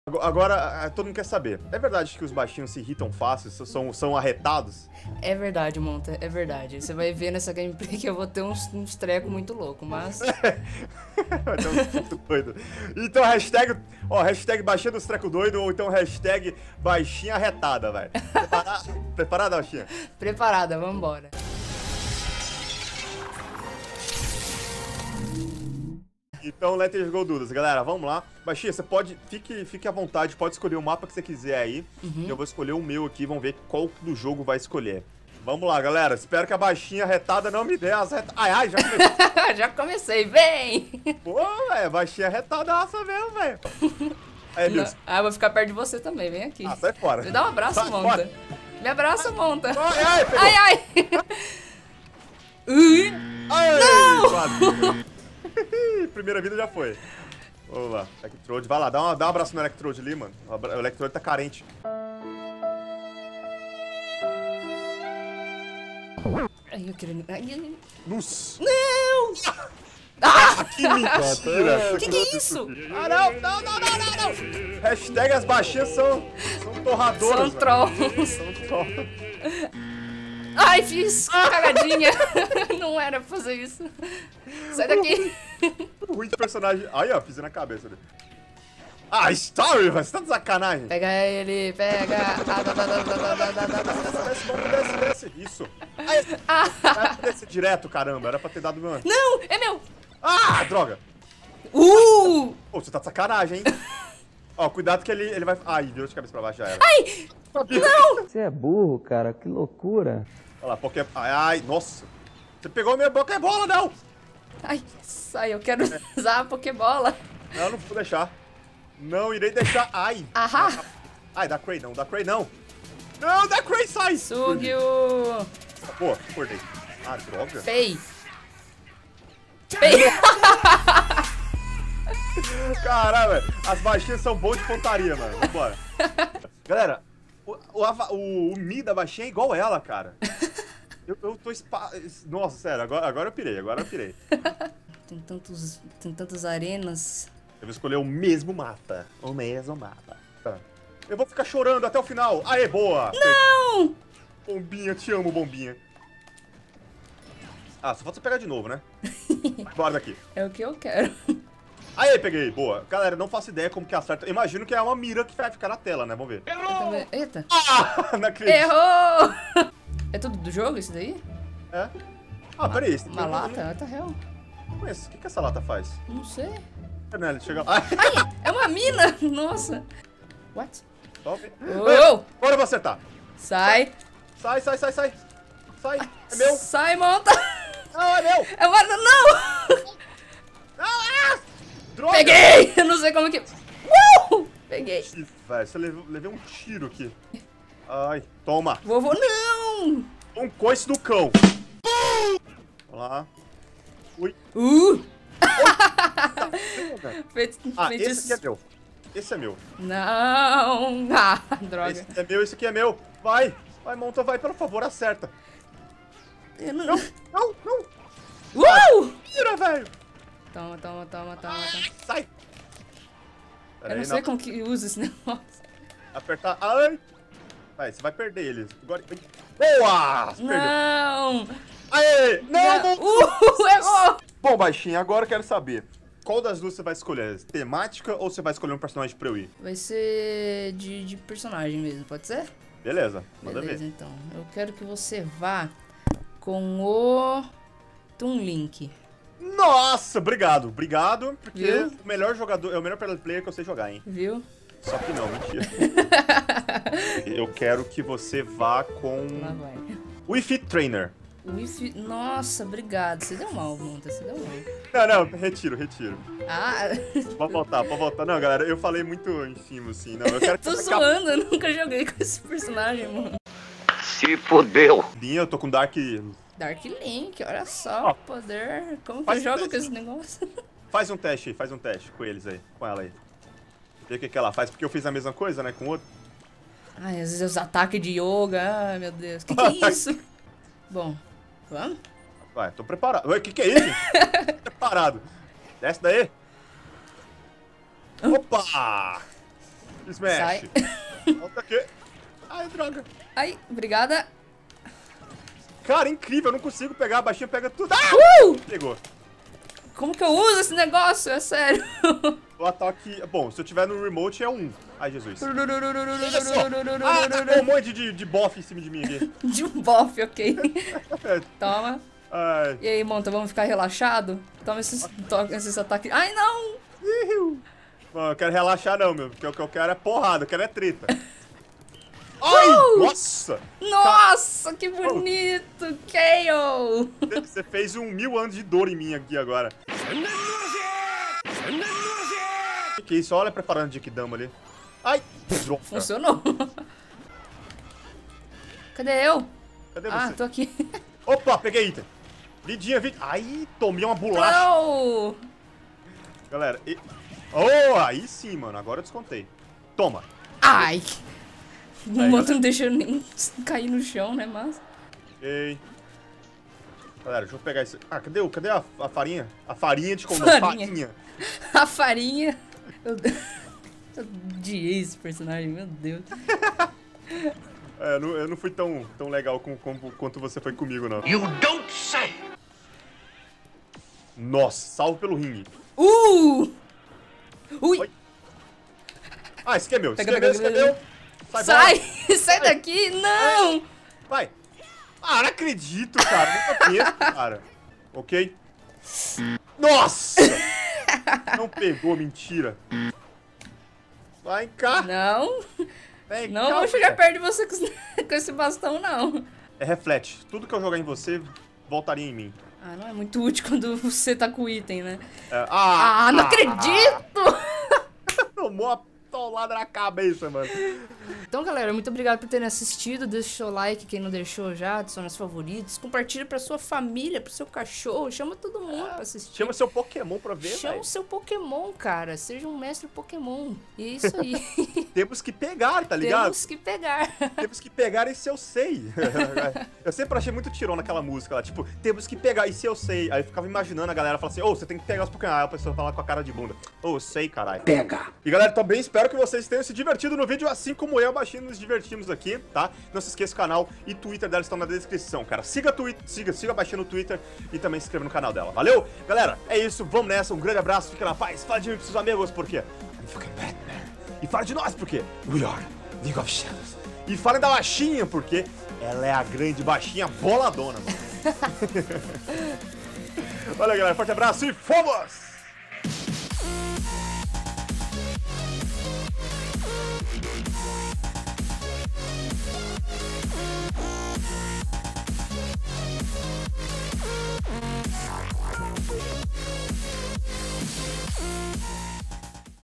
Agora, todo mundo quer saber. É verdade que os baixinhos se irritam fácil, são arretados? É verdade, Monta, é verdade. Você vai ver nessa gameplay que eu vou ter uns trecos muito loucos, mas... Vai ter uns treco doido. Então, hashtag baixinha dos treco doido, ou então hashtag baixinha arretada, velho. Preparada, baixinha? Preparada, vambora. Então, Let's Go Dudas, galera, vamos lá. Baixinha, você pode, fique à vontade, pode escolher o mapa que você quiser aí. Eu vou escolher o meu aqui, vamos ver qual do jogo vai escolher. Vamos lá, galera, espero que a baixinha retada não me dê as retadas. Ai, já comecei. Já comecei, vem! Pô, velho, baixinha retadaça mesmo, velho. Aí, Deus. Ah, eu vou ficar perto de você também, vem aqui. Ah, sai fora. Me dá um abraço, Sai Monta. fora. Me abraça, Monta. Ai, pegou. Ai! Ui! Ai, Não! quase. Primeira vida já foi. Vamos lá, Electrode. Vai lá, dá um abraço no Electrode ali, mano. O Electrode tá carente. Ai, eu quero... Ai, Nossa. não! Ah! Que mentira. Que é isso? Ah, não. Hashtag as baixinhas são torradoras. São trolls. São troll. Ai, fiz cagadinha. Não era pra fazer isso. Sai daqui. Ruim de personagem. Aí, ó, pisei na cabeça dele. Ah, Story, velho. Você tá de sacanagem. Pega ele, pega. Desce. Isso. Aí, era pra descer direto, caramba. Era pra ter dado meu... Não, é meu. Ah, droga. Pô, Você tá de sacanagem, hein? Ó, cuidado que ele vai... Ai, virou de cabeça pra baixo, já era. ai, não. Você é burro, cara, que loucura. Olha lá, Poké... Ai, nossa. Você pegou a minha Pokébola, não. Ai, sai, eu quero usar a Pokébola. Não vou deixar. Não irei deixar. Ai. Ahá. Ai, dá Cray não, dá Cray não. Não, dá Cray, sai. Sugio. Pô, acordei. Ah, droga. Fei. Caralho, velho. As baixinhas são boas de pontaria, mano. Vambora. Galera, o Mi da baixinha é igual ela, cara. Eu tô Nossa, sério, agora eu pirei. Tem tantas arenas. Eu vou escolher o mesmo mapa. Tá. Eu vou ficar chorando até o final. Aê, boa! Não! Bombinha, te amo, bombinha. Ah, só falta você pegar de novo, né? Bora daqui. É o que eu quero. Aê, peguei, boa. Galera, não faço ideia como que acerta. Imagino que é uma mira que vai ficar na tela, né? Vamos ver. Eita. Ah, não acredito. Errou! É tudo do jogo isso daí? É? Ah, peraí. Esse Uma lata? Tá real. Mas o que essa lata faz? Não sei. Ele chega lá. Ai, é uma mina! Nossa. What? Top. Oh! Bora, eu vou acertar. Sai. Sai. Sai. É meu. Sai, Monta. Não, é meu. É uma... Não! Ah, droga. Peguei! Eu não sei como que... Peguei. Ih, velho, você levei um tiro aqui. Ai, toma. Vovô, não! Um coice do cão. Vamos lá. Ui. Feito, Ah, feito esse aqui é meu. Esse é meu. Não! Ah, droga. Esse aqui é meu. Vai, Monta, vai, por favor, acerta. Eu não... Não. Tira, velho. Toma. Sai. Pera Eu não aí, sei como que usa esse negócio. Apertar. Ai. Vai, você vai perder ele. Agora... Boa! Você perdeu. Não! Aê! Não! Errou! Bom, baixinho, agora eu quero saber. Qual das duas você vai escolher? Temática ou você vai escolher um personagem pra eu ir? Vai ser de personagem mesmo, pode ser? Beleza, manda Beleza, ver. então. Eu quero que você vá com o Toon Link. Nossa, obrigado, porque Viu? o melhor jogador, é o melhor player que eu sei jogar, hein? Viu? Só que não, mentira. Eu quero que você vá com Lá vai. o Wii Fit Trainer. Nossa, obrigado. Você deu mal, Monta. Você deu mal. Não, retiro. Ah, Pode voltar. Não, galera, eu falei muito em cima, assim, não. Eu quero que tô você zoando. Eu nunca joguei com esse personagem, mano. Se fodeu. Eu tô com Dark... Dark Link, olha só o poder. Como que eu jogo com esse negócio? Faz um teste com eles aí, com ela aí. Vê o que ela faz, porque eu fiz a mesma coisa, né, com o outro. Ai, às vezes os ataques de yoga. Ai, meu Deus. Que é isso? Bom, vamos? Vai, tô preparado. Ué, que é isso? Preparado. Desce daí. Opa! Smash. Sai. Volta aqui. Ai, droga. Ai, obrigada. Cara, incrível, eu não consigo pegar, a baixinha pega tudo. Ah! Pegou. Como que eu uso esse negócio? É sério. O ataque... Bom, se eu tiver no remote é 1. Ai, Jesus. Olha só. Ah, um monte de bofe em cima de mim aqui. De um bofe, ok. Toma. Ai. E aí, Monta, vamos ficar relaxado? Toma esses ataques. Ai, não! Mano, eu quero relaxar não, meu. Porque o que eu quero é porrada, eu quero é treta. Ai! Nossa! Nossa, que bonito! KO! Você fez 1000 anos de dor em mim aqui agora. Que isso? Olha preparando de Kidama ali. Ai! Droga. Funcionou. Cadê eu? Cadê você? Ah, tô aqui. Opa, peguei item. Vidinha. Ai, tomei uma bolacha. Não! Galera, oh, aí sim, mano. Agora eu descontei. Toma. Ai! O Aí, Monta não deixou nem cair no chão, né, mas... Ei. Galera, deixa eu pegar isso. Ah, cadê a farinha? A farinha de como? Farinha. A farinha. Eu odiei esse personagem, meu Deus. É, eu não fui tão legal quanto você foi comigo, não. You don't say! Nossa, salvo pelo ringue. Ui! Oi. Ah, esse aqui é meu, Pega, esse aqui é meu. Sai! Sai daqui! Não! Vai. Ah, não acredito, cara. Nunca penso, cara. Ok? Nossa! Não pegou, mentira. Vai cá. Não! Vem Não cá, vou chegar mulher. perto de você com esse bastão, não. É reflete. Tudo que eu jogar em você, voltaria em mim. Ah, não é muito útil quando você tá com o item, né? É, Não acredito! Tomou uma tolada na cabeça, mano. Então, galera, muito obrigado por terem assistido. Deixa o seu like, quem não deixou já, adiciona os favoritos. Compartilha pra sua família, pro seu cachorro. Chama todo mundo pra assistir. Chama seu Pokémon pra ver, Chama velho. o seu Pokémon, cara. Seja um mestre Pokémon. E é isso aí. Temos que pegar, tá ligado? Temos que pegar. Temos que pegar esse eu sei. Eu sempre achei muito tirão naquela música lá, tipo, temos que pegar esse eu sei. Aí eu ficava imaginando a galera falar assim, ô, você tem que pegar os Pokémon. Aí a pessoa fala com a cara de bunda. Ô, eu sei, caralho. Pega! E galera, também espero que vocês tenham se divertido no vídeo, assim como eu, baixinho, nos divertimos aqui, tá? Não se esqueça, o canal e Twitter dela estão na descrição, cara. Siga baixando o Twitter e também se inscreva no canal dela. Valeu? Galera, é isso, vamos nessa, um grande abraço, fica na paz, fala de mim pros seus amigos, porque I'm fucking Batman. E fala de nós, porque we are League of Shadows. E falem da baixinha, porque ela é a grande baixinha boladona, mano. Valeu, galera, forte abraço e fomos!